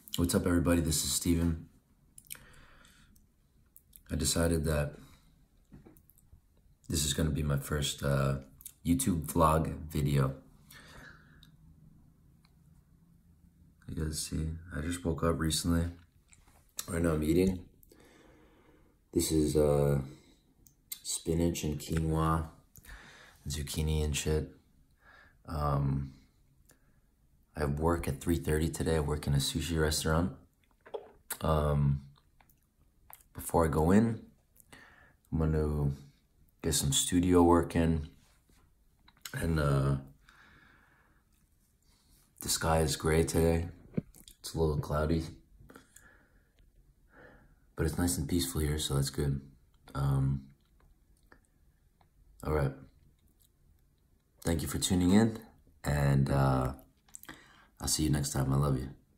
What's up, everybody? This is Steven. I decided that this is going to be my first YouTube vlog video. You guys see, I just woke up recently. Right now I'm eating. This is spinach and quinoa, zucchini and shit. I have work at 3:30 today. I work in a sushi restaurant. Before I go in, I'm gonna get some studio work in. And the sky is gray today. It's a little cloudy, but it's nice and peaceful here, so that's good. All right. Thank you for tuning in, and I'll see you next time. I love you.